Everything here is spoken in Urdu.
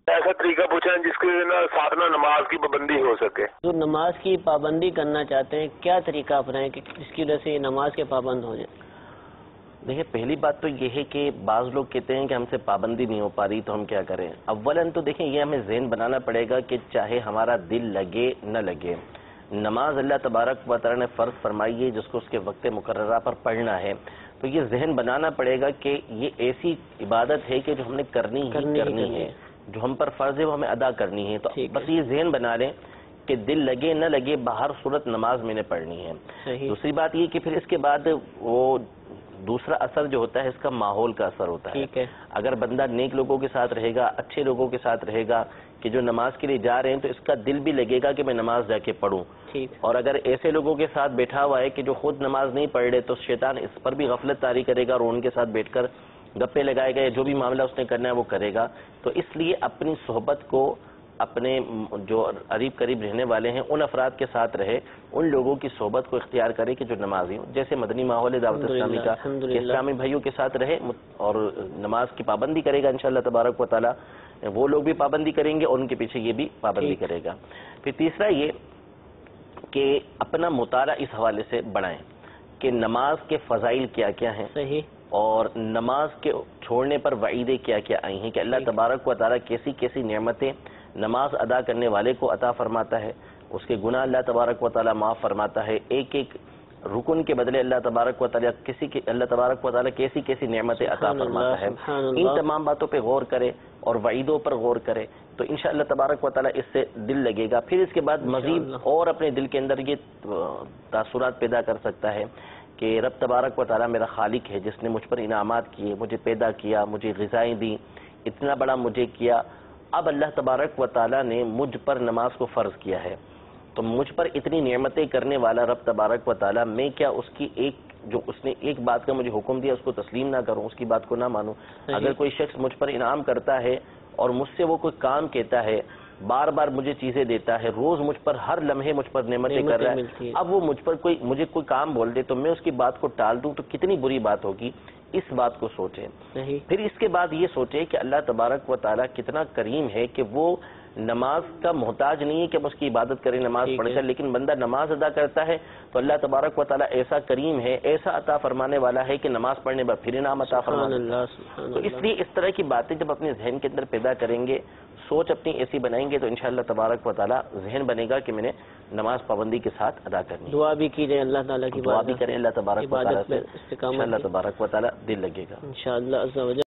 ایسا طریقہ پوچھیں جس کے ساتھ نماز کی پابندی ہو سکے. جو نماز کی پابندی کرنا چاہتے ہیں کیا طریقہ اپنائیں کہ جس کی وجہ سے یہ نماز کے پابند ہو جائیں؟ دیکھیں پہلی بات تو یہ ہے کہ بعض لوگ کہتے ہیں کہ ہم سے پابندی نہیں ہو پا رہی تو ہم کیا کریں. اولاً تو دیکھیں یہ ہمیں ذہن بنانا پڑے گا کہ چاہے ہمارا دل لگے نہ لگے، نماز اللہ تبارک و تعالیٰ نے فرض فرمائی ہے جس کو اس کے وقت مقررہ پر پڑھنا ہے. تو یہ ذہن بنانا پڑے گا کہ یہ ایسی عبادت ہے کہ جو ہم نے کرنی ہے، جو ہم پر فرض ہے وہ ہمیں ادا کرنی ہے. تو بس یہ ذہن بنا لیں کہ دل لگے نہ لگے باہر صورت نماز میں نے پڑھنی ہے. دوسری بات یہ کہ پھر اس کے بعد وہ دوسرا اثر جو ہوتا ہے اس کا ماحول کا اثر ہوتا ہے. اگر بندہ نیک لوگوں کے ساتھ رہے گا، اچھے لوگوں کے ساتھ رہے گا کہ جو نماز کے لیے جا رہے ہیں تو اس کا دل بھی لگے گا کہ میں نماز جا کے پڑھوں. اور اگر ایسے لوگوں کے ساتھ بیٹھا ہوا ہے کہ جو خود نماز نہیں پڑھ رہے تو شیطان اس پر بھی غفلت طاری کرے گا اور ان کے ساتھ بیٹھ کر گپے لگائے گا یا جو بھی معاملہ اس نے کرنا ہے وہ کرے گا. تو اس لیے اپنی صحبت کو اپنے جو قریب قریب رہنے والے ہیں ان افراد کے ساتھ رہے، ان لوگوں کی صحبت کو اختیار کرے کہ جو نمازی ہوں. جیسے مدنی ماحول دعوت اسلامی کا، اسلامی بھائیوں کے ساتھ رہے اور نماز کی پابندی کرے گا انشاءاللہ تبارک و تعالی. وہ لوگ بھی پابندی کریں گے اور ان کے پیچھے یہ بھی پابندی کرے گا. پھر تیسرا یہ کہ اپنا مطالعہ اس حوالے سے بڑھائیں کہ نماز کے فضائل کیا کیا ہیں اور نماز کے چھوڑنے پر وعیدیں کیا کیا آئی ہیں، کہ اللہ تبارک و تعالی کیسی کیسی نعمتیں نماز ادا کرنے والے کو عطا فرماتا ہے، اس کے گناہ اللہ تبارک و تعالی معاف فرماتا ہے. ایک ایک رکن کے بدلے اللہ تبارک و تعالی کیسی کیسی نعمتیں عطا فرماتا ہے. ان تمام باتوں پہ غور کرے اور وعیدوں پر غور کرے تو انشاءاللہ تبارک و تعالی اس سے دل لگے گا. پھر اس کے بعد مزید اور اپنے دل کے اندر یہ تاثرات پیدا کر سکتا ہے کہ رب تبارک و تعالی میرا خالق ہے جس نے مجھ پر انعامات کیے، مجھے پیدا کیا، مجھے غذائیں دی، اتنا بڑا مجھے کیا. اب اللہ تبارک و تعالی نے مجھ پر نماز کو فرض کیا ہے تو مجھ پر اتنی نعمتیں کرنے والا رب تبارک و تعالی، میں کیا اس کی جو اس نے ایک بات کا مجھے حکم دیا اس کو تسلیم نہ کروں، اس کی بات کو نہ مانوں. اگر کوئی شخص مجھ پر انعام کرتا ہے اور مجھ سے وہ کوئی کام کہتا ہے، بار بار مجھے چیزیں دیتا ہے، روز مجھ پر ہر لمحے مجھ پر نعمتیں کر رہا ہے، اب وہ مجھے کوئی کام بول دے تو میں اس کی بات کو ٹال دوں تو کتنی بری بات ہوگی. اس بات کو سوچیں. پھر اس کے بعد یہ سوچیں کہ اللہ تبارک و تعالی کتنا کریم ہے کہ وہ نماز کا محتاج نہیں ہے کہ ہم اس کی عبادت کریں نماز پڑھ کر، لیکن بندہ نماز ادا کرتا ہے تو اللہ تبارک و تعالی ایسا کریم ہے، ایسا عطا فرمانے والا ہے کہ نماز پڑھنے پر پھر انعام عطا فرماتا ہے. تو اس لیے اس طرح کی باتیں جب اپنے ذہن کے اندر پیدا کریں گے، سوچ اپنی ایسی بنائیں گے تو انشاءاللہ تبارک و تعالی ذہن بنے گا کہ میں نے نماز پابندی کے ساتھ ادا کرنی ہے. دعا بھی کیجئے اللہ تعالیٰ کی، دعا بھی کریں اللہ تبارک و تعالی سے، انشاءاللہ تبارک و تعالی دل لگے گا انشاءاللہ عز و جل.